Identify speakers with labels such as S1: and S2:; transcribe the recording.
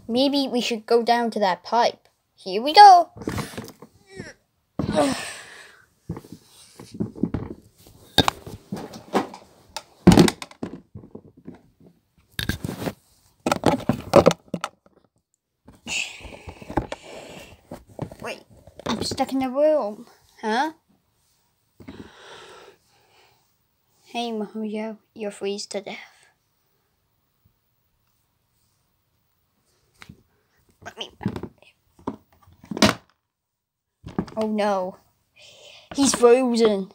S1: Maybe we should go down to that pipe. Here we go. Wait, I'm stuck in the room. Huh? Hey, Mario, you're freeze to death. Let me... Oh no. He's frozen.